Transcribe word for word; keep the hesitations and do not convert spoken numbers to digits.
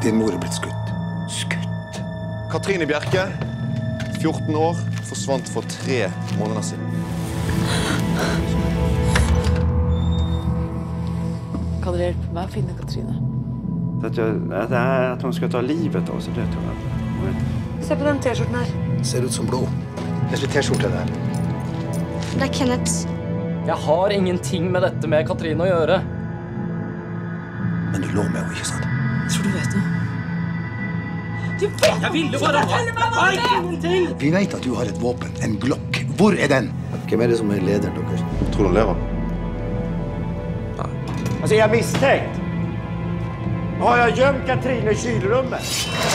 Din mor er blitt skutt. Skutt? Katrine Bjerke, fjorten år, forsvant for tre måneder siden. Kan dere hjelpe meg å finne Katrine? At, jeg, at, jeg, at hun skal ta livet av oss, det tror jeg. Se på den t-skjorten her. Ser ut som blod. Det er t-skjorte der. Det er Kenneth. Jeg har ingenting med dette med Katrine å gjøre. Men du lå med henne, ikke sant? Jeg tror du vet det. Du vet jeg ville bare ha ingenting! Vi vet at du har et våpen, en glokk. Hvor er den? Hvem er det som er lederen deres? Tror du hun lever? Altså, jeg er mistänkt. Har jeg gjemt Katrine i kylrummet?